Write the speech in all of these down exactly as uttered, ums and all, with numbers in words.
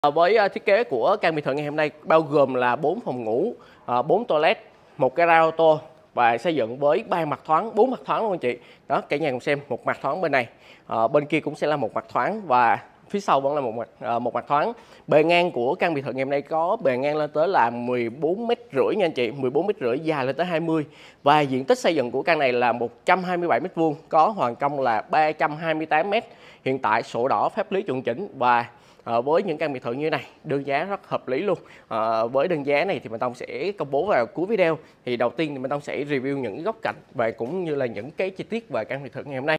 Với thiết kế của căn biệt thự ngày hôm nay bao gồm là bốn phòng ngủ, bốn toilet, một gara ô tô và xây dựng với ba mặt thoáng, bốn mặt thoáng luôn anh chị. Đó, cả nhà cùng xem, một mặt thoáng bên này, à, bên kia cũng sẽ là một mặt thoáng và phía sau vẫn là một mặt à, một mặt thoáng. Bề ngang của căn biệt thự ngày hôm nay có bề ngang lên tới là mười bốn mét rưỡi nha anh chị, mười bốn mét rưỡi, dài lên tới hai mươi. Và diện tích xây dựng của căn này là một trăm hai mươi bảy mét vuông, có hoàn công là ba trăm hai mươi tám mét. Hiện tại sổ đỏ pháp lý chuẩn chỉnh và À, với những căn biệt thự như thế này đơn giá rất hợp lý luôn. À, với đơn giá này thì Minh Tông sẽ công bố vào cuối video. Thì đầu tiên thì Minh Tông sẽ review những góc cạnh và cũng như là những cái chi tiết về căn biệt thự ngày hôm nay.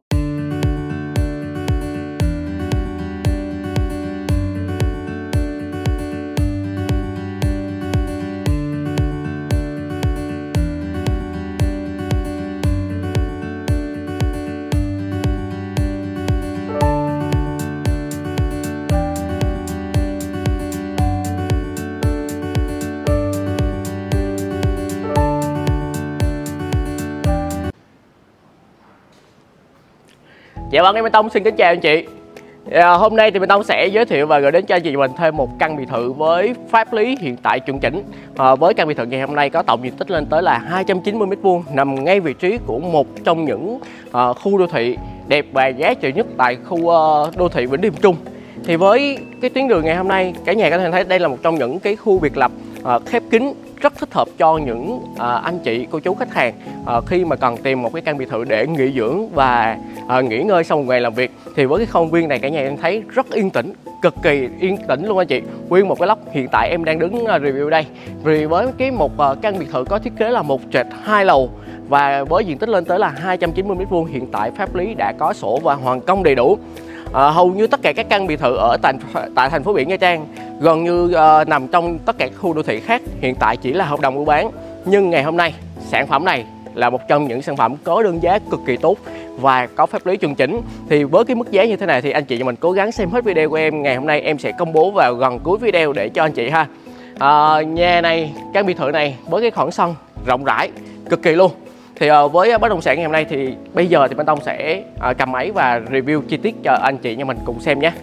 Dạ vâng, em Minh Tông xin kính chào anh chị. À, hôm nay thì Minh Tông sẽ giới thiệu và gửi đến cho anh chị mình thêm một căn biệt thự với pháp lý hiện tại chuẩn chỉnh. À, với căn biệt thự ngày hôm nay có tổng diện tích lên tới là hai trăm chín mươi mét vuông, nằm ngay vị trí của một trong những uh, khu đô thị đẹp và giá trị nhất tại khu uh, đô thị Vĩnh Điềm Trung. Thì với cái tuyến đường ngày hôm nay, cả nhà có thể thấy đây là một trong những cái khu biệt lập uh, khép kín, rất thích hợp cho những à, anh chị, cô chú, khách hàng à, khi mà cần tìm một cái căn biệt thự để nghỉ dưỡng và à, nghỉ ngơi sau một ngày làm việc. Thì với cái công viên này cả nhà em thấy rất yên tĩnh, cực kỳ yên tĩnh luôn anh chị. Nguyên một cái lốc hiện tại em đang đứng à, review đây. Vì với cái một à, căn biệt thự có thiết kế là một trệt hai lầu và với diện tích lên tới là hai trăm chín mươi mét vuông, hiện tại pháp lý đã có sổ và hoàn công đầy đủ. À, hầu như tất cả các căn biệt thự ở tại, tại thành phố biển Nha Trang gần như uh, nằm trong tất cả các khu đô thị khác hiện tại chỉ là hợp đồng mua bán. Nhưng ngày hôm nay sản phẩm này là một trong những sản phẩm có đơn giá cực kỳ tốt và có pháp lý chuẩn chỉnh. Thì với cái mức giá như thế này thì anh chị và mình cố gắng xem hết video của em. Ngày hôm nay em sẽ công bố vào gần cuối video để cho anh chị ha. À, nhà này, căn biệt thự này với cái khoảng sân rộng rãi cực kỳ luôn. Thì uh, với bất động sản ngày hôm nay thì bây giờ thì Minh Tông sẽ uh, cầm máy và review chi tiết cho anh chị và mình cùng xem nhé.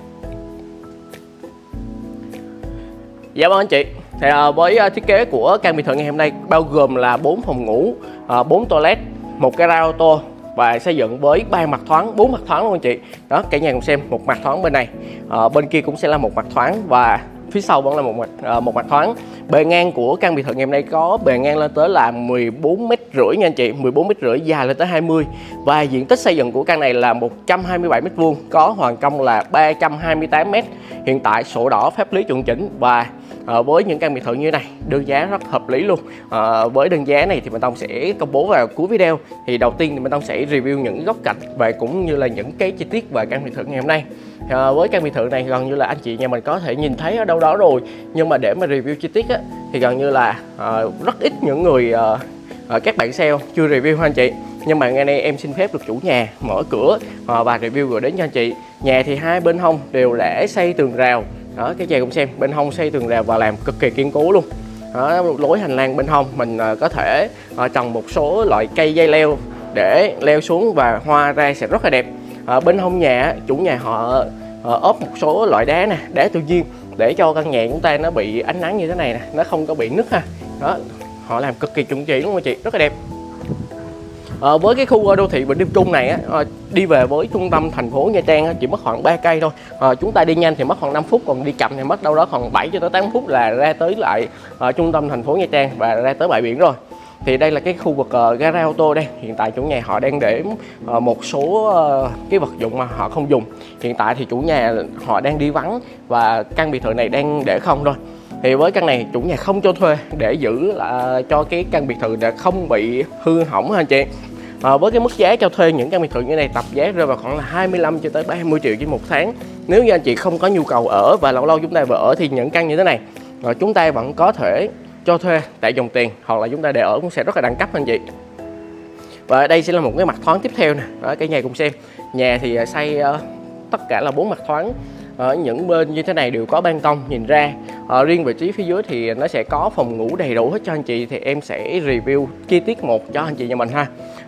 Dạ vâng anh chị, thì uh, với uh, thiết kế của căn biệt thự ngày hôm nay bao gồm là bốn phòng ngủ, uh, bốn toilet, một gara ô tô và xây dựng với ba mặt thoáng, bốn mặt thoáng luôn anh chị. Đó, cả nhà cùng xem, một mặt thoáng bên này, uh, bên kia cũng sẽ là một mặt thoáng và phía sau vẫn là một mặt uh, một mặt thoáng. Bề ngang của căn biệt thự ngày hôm nay có bề ngang lên tới là mười bốn mét rưỡi nha anh chị, mười bốn mét rưỡi, dài lên tới hai mươi. Và diện tích xây dựng của căn này là một trăm hai mươi bảy mét vuông, có hoàn công là ba trăm hai mươi tám mét. Hiện tại sổ đỏ pháp lý chuẩn chỉnh và à, với những căn biệt thự như thế này đơn giá rất hợp lý luôn. À, với đơn giá này thì Minh Tông sẽ công bố vào cuối video. Thì đầu tiên thì Minh Tông sẽ review những góc cạnh và cũng như là những cái chi tiết về căn biệt thự ngày hôm nay. À, với căn biệt thự này gần như là anh chị nhà mình có thể nhìn thấy ở đâu đó rồi, nhưng mà để mà review chi tiết á, thì gần như là à, rất ít những người à, à, các bạn sale chưa review anh chị. Nhưng mà ngày nay em xin phép được chủ nhà mở cửa à, và review gửi đến cho anh chị. Nhà thì hai bên hông đều đã xây tường rào. Đó, cái nhà cũng xem, bên hông xây tường rào và làm cực kỳ kiên cố luôn. Đó, lối hành lang bên hông mình à, có thể à, trồng một số loại cây dây leo để leo xuống và hoa ra sẽ rất là đẹp. À, bên hông nhà chủ nhà họ à, ốp một số loại đá nè, đá tự nhiên để cho căn nhà chúng ta nó bị ánh nắng như thế này nè, nó không có bị nứt ha. Đó, họ làm cực kỳ chuẩn chỉ luôn anh chị, rất là đẹp. À, với cái khu đô thị Vĩnh Điềm Trung này á, đi về với trung tâm thành phố Nha Trang á, chỉ mất khoảng ba cây thôi. À, chúng ta đi nhanh thì mất khoảng năm phút, còn đi chậm thì mất đâu đó khoảng bảy cho tới tám phút là ra tới lại à, trung tâm thành phố Nha Trang và ra tới bãi biển rồi. Thì đây là cái khu vực uh, gara ô tô đây. Hiện tại chủ nhà họ đang để uh, một số uh, cái vật dụng mà họ không dùng. Hiện tại thì chủ nhà họ đang đi vắng và căn biệt thự này đang để không thôi. Thì với căn này chủ nhà không cho thuê để giữ uh, cho cái căn biệt thự để không bị hư hỏng anh chị. À, với cái mức giá cho thuê những căn biệt thự như này tập giá rơi vào khoảng là hai mươi lăm cho tới ba mươi triệu trên một tháng. Nếu như anh chị không có nhu cầu ở và lâu lâu chúng ta vừa ở thì những căn như thế này uh, chúng ta vẫn có thể cho thuê tại dòng tiền, hoặc là chúng ta để ở cũng sẽ rất là đẳng cấp anh chị. Và đây sẽ là một cái mặt thoáng tiếp theo nè. Đó, cái nhà cùng xem, nhà thì xây uh, tất cả là bốn mặt thoáng. Ở những bên như thế này đều có ban công nhìn ra. Ở riêng vị trí phía dưới thì nó sẽ có phòng ngủ đầy đủ hết cho anh chị, thì em sẽ review chi tiết một cho anh chị nhà mình ha.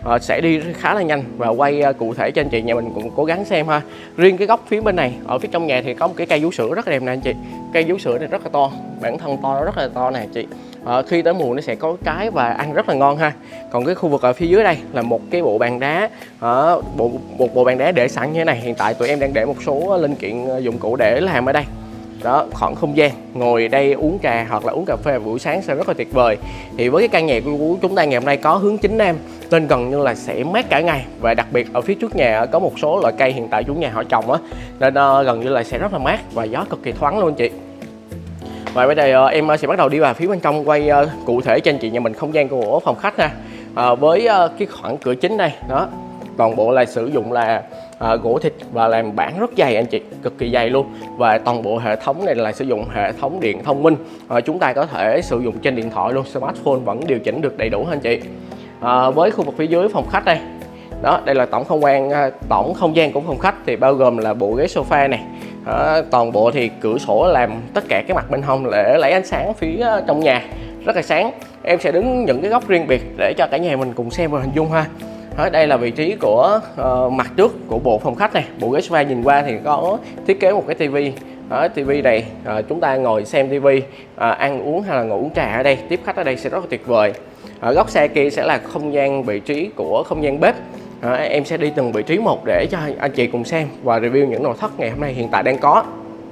uh, sẽ đi khá là nhanh và quay uh, cụ thể cho anh chị nhà mình cũng cố gắng xem ha. Riêng cái góc phía bên này ở phía trong nhà thì có một cái cây vú sữa rất là đẹp nè anh chị. Cây vú sữa này rất là to, bản thân to rất là to nè anh chị. Uh, khi tới mùa nó sẽ có trái và ăn rất là ngon ha. Còn cái khu vực ở phía dưới đây là một cái bộ bàn đá, uh, bộ một bộ bàn đá để sẵn như thế này. Hiện tại tụi em đang để một số linh kiện dụng cụ để làm ở đây. Đó, khoảng không gian ngồi đây uống trà hoặc là uống cà phê buổi sáng sẽ rất là tuyệt vời. Thì với cái căn nhà của chúng ta ngày hôm nay có hướng chính nam nên gần như là sẽ mát cả ngày, và đặc biệt ở phía trước nhà có một số loại cây hiện tại chủ nhà họ trồng á, nên uh, gần như là sẽ rất là mát và gió cực kỳ thoáng luôn anh chị. Và bây giờ uh, em sẽ bắt đầu đi vào phía bên trong quay uh, cụ thể cho anh chị nhà mình không gian của phòng khách ha. Uh, với uh, cái khoảng cửa chính đây đó, toàn bộ là sử dụng là À, gỗ thịt và làm bảng rất dày anh chị, cực kỳ dày luôn. Và toàn bộ hệ thống này là sử dụng hệ thống điện thông minh, à, chúng ta có thể sử dụng trên điện thoại luôn, smartphone vẫn điều chỉnh được đầy đủ anh chị. À, với khu vực phía dưới phòng khách đây đó, đây là tổng không gian tổng không gian của phòng khách thì bao gồm là bộ ghế sofa này, à, toàn bộ thì cửa sổ làm tất cả cái mặt bên hông để lấy ánh sáng phía trong nhà rất là sáng. Em sẽ đứng những cái góc riêng biệt để cho cả nhà mình cùng xem và hình dung ha. Đó, đây là vị trí của uh, mặt trước của bộ phòng khách này. Bộ ghế sofa nhìn qua thì có thiết kế một cái tivi. Đó, tivi này uh, chúng ta ngồi xem tivi, uh, ăn uống hay là ngồi uống trà ở đây, tiếp khách ở đây sẽ rất là tuyệt vời. Ở góc xa kia sẽ là không gian vị trí của không gian bếp. Uh, em sẽ đi từng vị trí một để cho anh chị cùng xem và review những nội thất ngày hôm nay hiện tại đang có.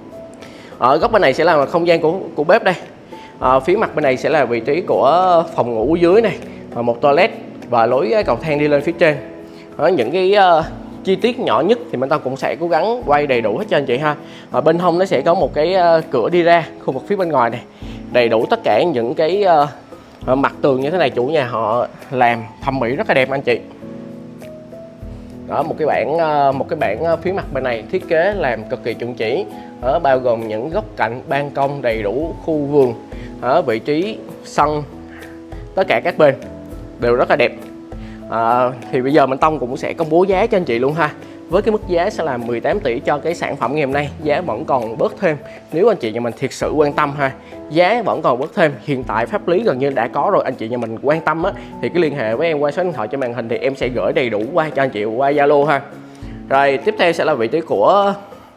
Ở góc bên này sẽ là không gian của của bếp đây. Uh, phía mặt bên này sẽ là vị trí của phòng ngủ dưới này, uh, một toilet và lối cầu thang đi lên phía trên. Đó, những cái uh, chi tiết nhỏ nhất thì mình ta cũng sẽ cố gắng quay đầy đủ hết cho anh chị ha. Ở bên hông nó sẽ có một cái uh, cửa đi ra khu vực phía bên ngoài này, đầy đủ tất cả những cái uh, mặt tường như thế này, chủ nhà họ làm thẩm mỹ rất là đẹp anh chị. Đó, một cái bảng uh, một cái bảng phía mặt bên này thiết kế làm cực kỳ chuẩn chỉ. Đó, bao gồm những góc cạnh, ban công, đầy đủ khu vườn, ở vị trí sân, tất cả các bên đều rất là đẹp. À, thì bây giờ Minh Tông cũng sẽ công bố giá cho anh chị luôn ha. Với cái mức giá sẽ là mười tám tỷ cho cái sản phẩm ngày hôm nay, giá vẫn còn bớt thêm nếu anh chị nhà mình thiệt sự quan tâm ha. Giá vẫn còn bớt thêm, hiện tại pháp lý gần như đã có rồi. Anh chị nhà mình quan tâm á thì cứ liên hệ với em qua số điện thoại trên màn hình thì em sẽ gửi đầy đủ qua cho anh chị qua Zalo ha. Rồi tiếp theo sẽ là vị trí của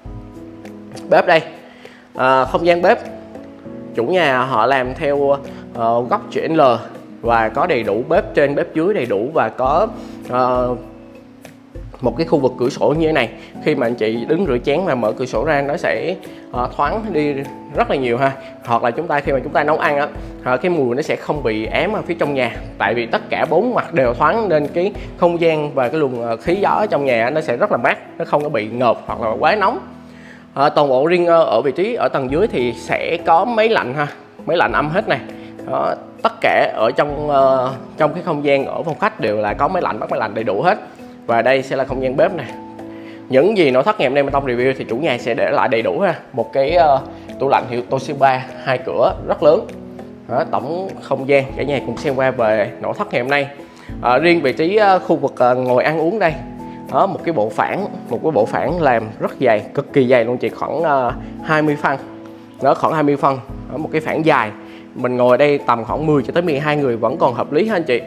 bếp đây. À, không gian bếp chủ nhà họ làm theo uh, góc chữ L và có đầy đủ bếp trên bếp dưới đầy đủ, và có uh, một cái khu vực cửa sổ như thế này. Khi mà anh chị đứng rửa chén và mở cửa sổ ra nó sẽ uh, thoáng đi rất là nhiều ha. Hoặc là chúng ta khi mà chúng ta nấu ăn á, uh, cái mùi nó sẽ không bị ám ở phía trong nhà, tại vì tất cả bốn mặt đều thoáng nên cái không gian và cái luồng khí gió ở trong nhà nó sẽ rất là mát, nó không có bị ngợp hoặc là quá nóng. Uh, toàn bộ riêng uh, ở vị trí ở tầng dưới thì sẽ có máy lạnh ha, máy lạnh âm hết này. Đó, tất cả ở trong uh, trong cái không gian ở phòng khách đều là có máy lạnh, bắt máy lạnh đầy đủ hết. Và đây sẽ là không gian bếp này. Những gì nội thất ngày hôm nay Minh Tông review thì chủ nhà sẽ để lại đầy đủ ha. Một cái uh, tủ lạnh hiệu Toshiba hai cửa rất lớn. Đó, tổng không gian cả nhà cùng xem qua về nội thất ngày hôm nay. Uh, riêng vị trí uh, khu vực uh, ngồi ăn uống đây, đó, một cái bộ phản, một cái bộ phản làm rất dày, cực kỳ dày luôn chị, khoảng uh, hai mươi phân. Đó, khoảng hai mươi phân, đó, một cái phản dài. Mình ngồi ở đây tầm khoảng mười cho tới mười hai người vẫn còn hợp lý ha anh chị.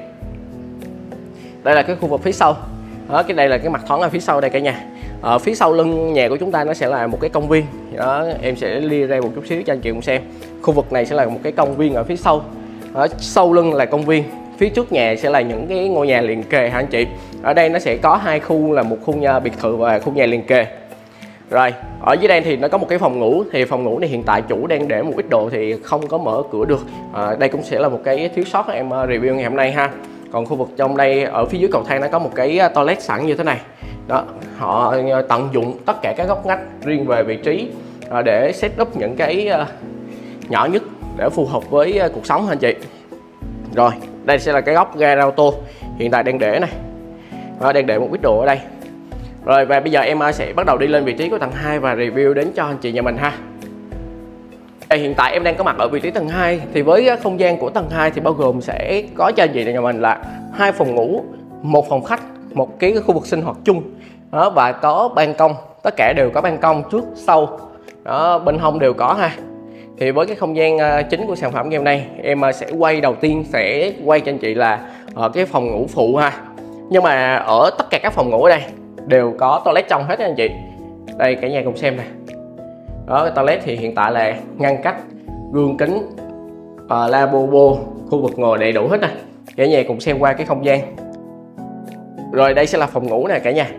Đây là cái khu vực phía sau. Đó, cái đây là cái mặt thoáng ở phía sau đây cả nhà. Ở phía sau lưng nhà của chúng ta nó sẽ là một cái công viên. Đó, em sẽ lia ra một chút xíu cho anh chị cùng xem. Khu vực này sẽ là một cái công viên ở phía sau. Ở sau lưng là công viên. Phía trước nhà sẽ là những cái ngôi nhà liền kề hả anh chị. Ở đây nó sẽ có hai khu, là một khu nhà biệt thự và khu nhà liền kề. Rồi, ở dưới đây thì nó có một cái phòng ngủ. Thì phòng ngủ này hiện tại chủ đang để một ít đồ thì không có mở cửa được. à, Đây cũng sẽ là một cái thiếu sót em review ngày hôm nay ha. Còn khu vực trong đây ở phía dưới cầu thang nó có một cái toilet sẵn như thế này. Đó, họ tận dụng tất cả các góc ngách riêng về vị trí để set up những cái nhỏ nhất để phù hợp với cuộc sống hả anh chị. Rồi, đây sẽ là cái góc gara ô tô hiện tại đang để này. Đó, đang để một ít đồ ở đây. Rồi, và bây giờ em sẽ bắt đầu đi lên vị trí của tầng hai và review đến cho anh chị nhà mình ha. Đây, hiện tại em đang có mặt ở vị trí tầng hai. Thì với không gian của tầng hai thì bao gồm sẽ có cho anh chị nhà mình là hai phòng ngủ, một phòng khách, một cái khu vực sinh hoạt chung. Đó, và có ban công, tất cả đều có ban công trước sau. Đó, bên hông đều có ha. Thì với cái không gian chính của sản phẩm ngày hôm nay, em sẽ quay đầu tiên sẽ quay cho anh chị là ở cái phòng ngủ phụ ha. Nhưng mà ở tất cả các phòng ngủ ở đây đều có toilet trong hết nha anh chị. Đây cả nhà cùng xem nè. Đó, cái toilet thì hiện tại là ngăn cách, gương kính, uh, lavabo, khu vực ngồi đầy đủ hết nè. Cả nhà cùng xem qua cái không gian. Rồi đây sẽ là phòng ngủ nè cả nhà.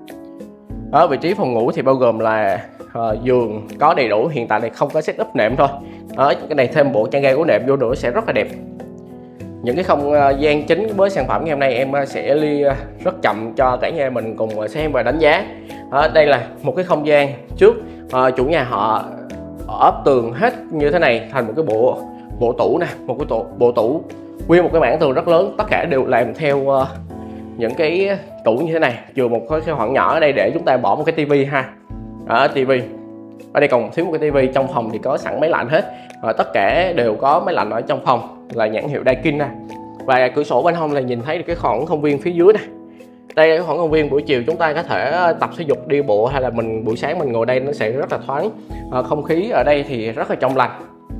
Ở vị trí phòng ngủ thì bao gồm là uh, giường có đầy đủ, hiện tại này không có setup nệm thôi. Ở cái này thêm bộ chăn ga gối nệm vô nữa sẽ rất là đẹp. Những cái không gian chính với sản phẩm ngày hôm nay em sẽ ly rất chậm cho cả nhà mình cùng xem và đánh giá. Ở đây là một cái không gian trước, uh, chủ nhà họ ốp tường hết như thế này thành một cái bộ bộ tủ nè, một cái tổ, bộ tủ nguyên một cái mảng tường rất lớn, tất cả đều làm theo uh, những cái tủ như thế này, chừa một cái khoảng nhỏ ở đây để chúng ta bỏ một cái tivi ha. Ở tivi ở đây còn thiếu một cái tivi. Trong phòng thì có sẵn máy lạnh hết, và tất cả đều có máy lạnh ở trong phòng là nhãn hiệu Daikin nè. Và cửa sổ bên hông là nhìn thấy được cái khoảng không viên phía dưới này. Đây là cái khoảng không viên buổi chiều chúng ta có thể tập thể dục, đi bộ, hay là mình buổi sáng mình ngồi đây nó sẽ rất là thoáng. À, không khí ở đây thì rất là trong lành.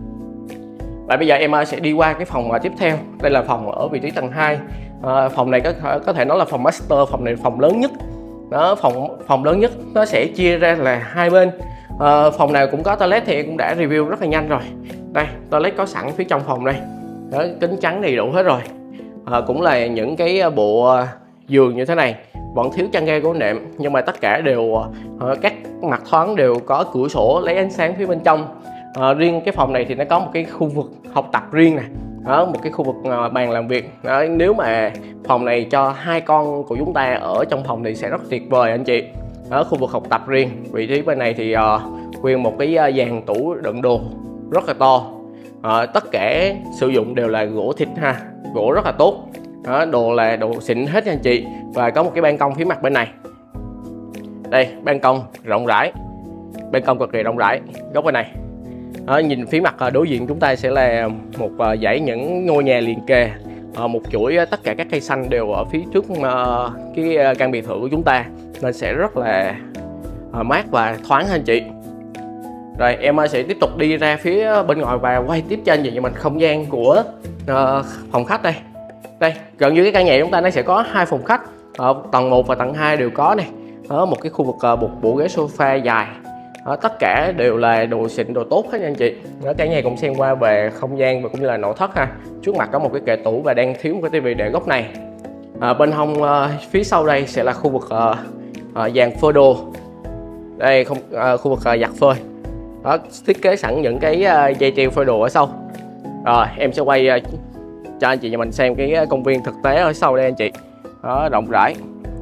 Và bây giờ em sẽ đi qua cái phòng tiếp theo. Đây là phòng ở vị trí tầng hai. À, phòng này có có thể nói là phòng master, phòng này phòng lớn nhất. Đó, phòng phòng lớn nhất nó sẽ chia ra là hai bên. À, phòng nào cũng có toilet thì em cũng đã review rất là nhanh rồi. Đây, toilet có sẵn phía trong phòng đây. Đó, kính chắn đầy đủ hết rồi. À, cũng là những cái bộ giường như thế này, vẫn thiếu chăn ga gối nệm, nhưng mà tất cả đều uh, các mặt thoáng đều có cửa sổ lấy ánh sáng phía bên trong. Uh, riêng cái phòng này thì nó có một cái khu vực học tập riêng nè, đó, một cái khu vực uh, bàn làm việc. Đó, nếu mà phòng này cho hai con của chúng ta ở trong phòng thì sẽ rất tuyệt vời anh chị. Ở khu vực học tập riêng, vị trí bên này thì uh, nguyên một cái uh, dàn tủ đựng đồ rất là to. Uh, tất cả sử dụng đều là gỗ thịt ha, gỗ rất là tốt. Đó, đồ là đồ xịn hết nha anh chị. Và có một cái ban công phía mặt bên này. Đây, ban công rộng rãi, ban công cực kỳ rộng rãi góc bên này. Đó, nhìn phía mặt đối diện chúng ta sẽ là một dãy những ngôi nhà liền kề, một chuỗi tất cả các cây xanh đều ở phía trước cái căn biệt thự của chúng ta, nên sẽ rất là mát và thoáng anh chị. Rồi em sẽ tiếp tục đi ra phía bên ngoài và quay tiếp cho anh chị mình không gian của phòng khách đây. Đây, gần như cái căn nhà chúng ta nó sẽ có hai phòng khách, ở tầng một và tầng hai đều có này. Ở một cái khu vực một bộ ghế sofa dài. Đó, tất cả đều là đồ xịn, đồ tốt hết nha anh chị. Đó, cả nhà cùng xem qua về không gian và cũng như là nội thất ha. Trước mặt có một cái kệ tủ và đang thiếu một cái tivi để góc này. À, bên hông uh, phía sau đây sẽ là khu vực uh, uh, dàn phơi đồ. Đây không uh, khu vực uh, giặt phơi. Đó, thiết kế sẵn những cái uh, dây treo phơi đồ ở sau. Rồi em sẽ quay uh, cho anh chị nhà mình xem cái công viên thực tế ở sau đây anh chị. Đó, rộng rãi.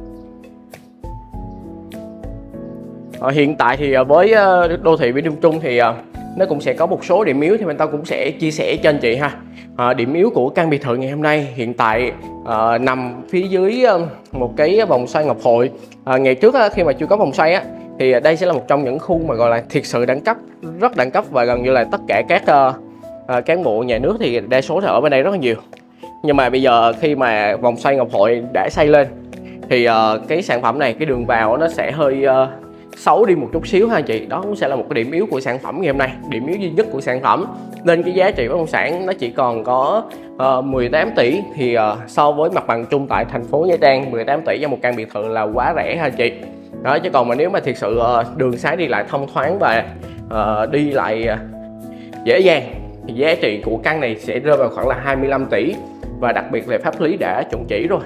Ờ, hiện tại thì với đô thị Mỹ Đình Trung thì nó cũng sẽ có một số điểm yếu thì mình tao cũng sẽ chia sẻ cho anh chị ha. À, điểm yếu của căn biệt thự ngày hôm nay hiện tại à, nằm phía dưới một cái vòng xoay ngọc hội. À, ngày trước á, khi mà chưa có vòng xoay á, thì đây sẽ là một trong những khu mà gọi là thiệt sự đẳng cấp, rất đẳng cấp, và gần như là tất cả các uh, uh, cán bộ nhà nước thì đa số thì ở bên đây rất là nhiều. Nhưng mà bây giờ khi mà vòng xoay ngọc hội đã xây lên thì uh, cái sản phẩm này, cái đường vào nó sẽ hơi uh, xấu đi một chút xíu ha anh chị. Đó cũng sẽ là một cái điểm yếu của sản phẩm ngày hôm nay, điểm yếu duy nhất của sản phẩm. Nên cái giá trị bất động sản nó chỉ còn có uh, mười tám tỷ, thì uh, so với mặt bằng chung tại thành phố Nha Trang, mười tám tỷ cho một căn biệt thự là quá rẻ ha anh chị. Đó, chứ còn mà nếu mà thiệt sự uh, đường xá đi lại thông thoáng và uh, đi lại uh, dễ dàng thì giá trị của căn này sẽ rơi vào khoảng là hai mươi lăm tỷ, và đặc biệt là pháp lý đã chuẩn chỉ rồi.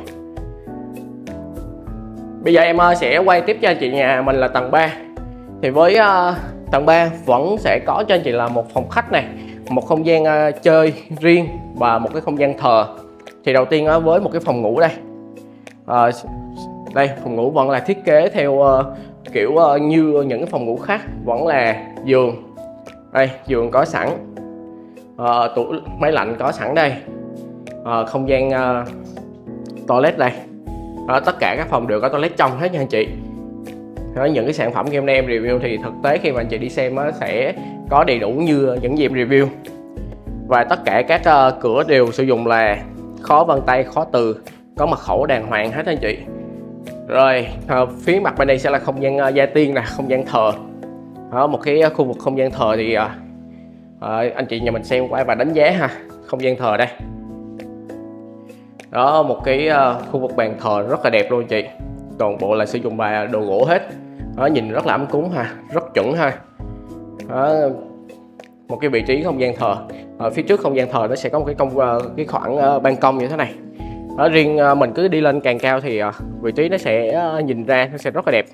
Bây giờ em sẽ quay tiếp cho anh chị nhà mình là tầng ba. Thì với uh, tầng ba vẫn sẽ có cho anh chị là một phòng khách này, một không gian uh, chơi riêng và một cái không gian thờ. Thì đầu tiên uh, với một cái phòng ngủ đây. Uh, đây, phòng ngủ vẫn là thiết kế theo uh, kiểu uh, như những cái phòng ngủ khác, vẫn là giường. Đây, giường có sẵn. Uh, tủ máy lạnh có sẵn đây. Uh, không gian uh, toilet đây. Đó, tất cả các phòng đều có toilet trong hết nha anh chị. Đó, những cái sản phẩm game này em review thì thực tế khi mà anh chị đi xem nó sẽ có đầy đủ như những gì em review. Và tất cả các uh, cửa đều sử dụng là khóa vân tay, khóa từ, có mật khẩu đàng hoàng hết anh chị. Rồi uh, phía mặt bên đây sẽ là không gian uh, gia tiên nè, không gian thờ. Đó, một cái uh, khu vực không gian thờ thì uh, uh, anh chị nhà mình xem qua và đánh giá ha. Không gian thờ đây. Đó, một cái uh, khu vực bàn thờ rất là đẹp luôn anh chị. Toàn bộ là sử dụng bài đồ gỗ hết. Đó, nhìn rất là ấm cúng ha, rất chuẩn ha. Đó, một cái vị trí không gian thờ. Ở phía trước không gian thờ nó sẽ có một cái công uh, cái khoảng uh, ban công như thế này. Đó, riêng uh, mình cứ đi lên càng cao thì uh, vị trí nó sẽ uh, nhìn ra nó sẽ rất là đẹp.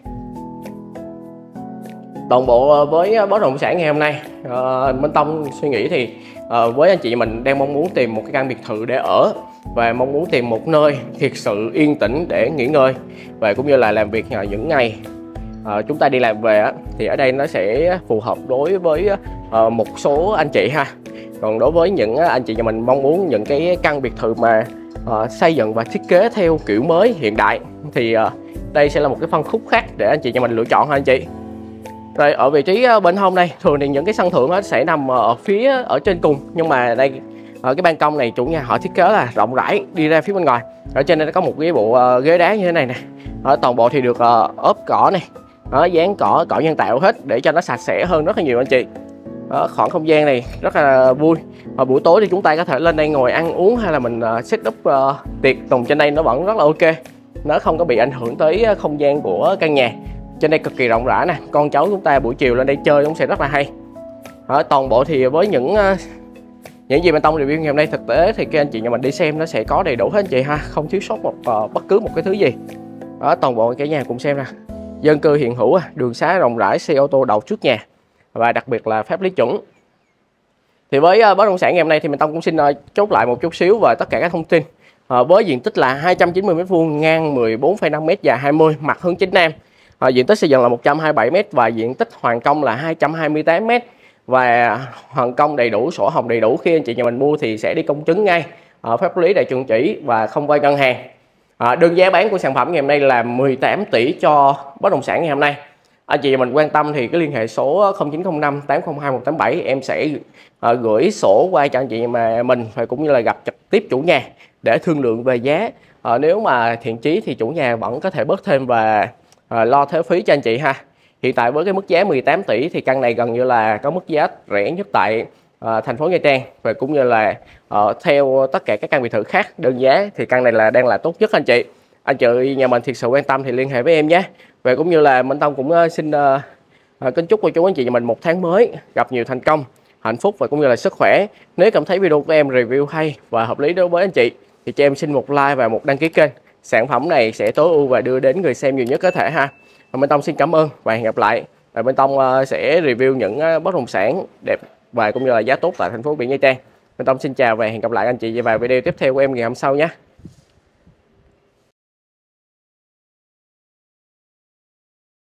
Toàn bộ uh, với uh, bất động sản ngày hôm nay, uh, Minh Tông suy nghĩ thì uh, với anh chị mình đang mong muốn tìm một cái căn biệt thự để ở và mong muốn tìm một nơi thiệt sự yên tĩnh để nghỉ ngơi và cũng như là làm việc uh, những ngày uh, chúng ta đi làm về á, thì ở đây nó sẽ phù hợp đối với uh, một số anh chị ha. Còn đối với những anh chị nhà mình mong muốn những cái căn biệt thự mà uh, xây dựng và thiết kế theo kiểu mới hiện đại thì uh, đây sẽ là một cái phân khúc khác để anh chị nhà mình lựa chọn ha anh chị. Rồi ở vị trí uh, bên hông đây, thường thì những cái sân thượng sẽ nằm ở phía ở trên cùng, nhưng mà đây ở cái ban công này chủ nhà họ thiết kế là rộng rãi đi ra phía bên ngoài. Ở trên đây nó có một cái bộ uh, ghế đá như thế này nè. Ở toàn bộ thì được uh, ốp cỏ này, đó, dán cỏ cỏ nhân tạo hết để cho nó sạch sẽ hơn rất là nhiều anh chị. Đó, khoảng không gian này rất là vui. Và buổi tối thì chúng ta có thể lên đây ngồi ăn uống hay là mình uh, set up uh, tiệc tùng trên đây nó vẫn rất là ok. Nó không có bị ảnh hưởng tới không gian của căn nhà. Trên đây cực kỳ rộng rãi nè, con cháu chúng ta buổi chiều lên đây chơi cũng sẽ rất là hay. Đó, toàn bộ thì với những uh, những gì Minh Tông review ngày hôm nay, thực tế thì các anh chị nhà mình đi xem nó sẽ có đầy đủ hết anh chị ha, không thiếu sót một uh, bất cứ một cái thứ gì. Đó, toàn bộ cái nhà cùng xem nè, dân cư hiện hữu, đường xá rộng rãi, xe ô tô đậu trước nhà và đặc biệt là pháp lý chuẩn. Thì với uh, bất động sản ngày hôm nay thì Minh Tông cũng xin uh, chốt lại một chút xíu về tất cả các thông tin. Uh, với diện tích là hai trăm chín mươi mét vuông, ngang mười bốn phẩy năm mét, dài hai mươi, mặt hướng chính nam. Uh, diện tích xây dựng là một trăm hai mươi bảy mét và diện tích hoàn công là hai trăm hai mươi tám mét. Và hoàn công đầy đủ, sổ hồng đầy đủ, khi anh chị nhà mình mua thì sẽ đi công chứng ngay, ở pháp lý đầy chuẩn chỉ và không vay ngân hàng. À, đơn giá bán của sản phẩm ngày hôm nay là mười tám tỷ cho bất động sản ngày hôm nay. Anh chị mình quan tâm thì cứ liên hệ số không chín không năm tám không hai một tám bảy, em sẽ à, gửi sổ qua cho anh chị mà mình và cũng như là gặp trực tiếp chủ nhà để thương lượng về giá. À, nếu mà thiện chí thì chủ nhà vẫn có thể bớt thêm và à, lo thuế phí cho anh chị ha. Hiện tại với cái mức giá mười tám tỷ thì căn này gần như là có mức giá rẻ nhất tại uh, thành phố Nha Trang, và cũng như là uh, theo tất cả các căn biệt thự khác đơn giá thì căn này là đang là tốt nhất anh chị. Anh chị nhà mình thực sự quan tâm thì liên hệ với em nhé. Và cũng như là Minh Tông cũng uh, xin uh, uh, kính chúc cô chú anh chị nhà mình một tháng mới gặp nhiều thành công, hạnh phúc và cũng như là sức khỏe. Nếu cảm thấy video của em review hay và hợp lý đối với anh chị thì cho em xin một like và một đăng ký kênh. Sản phẩm này sẽ tối ưu và đưa đến người xem nhiều nhất có thể ha. Minh Tông xin cảm ơn và hẹn gặp lại. Và Minh Tông sẽ review những bất động sản đẹp và cũng như là giá tốt tại thành phố biển Nha Trang. Minh Tông xin chào và hẹn gặp lại anh chị vào video tiếp theo của em ngày hôm sau nhé.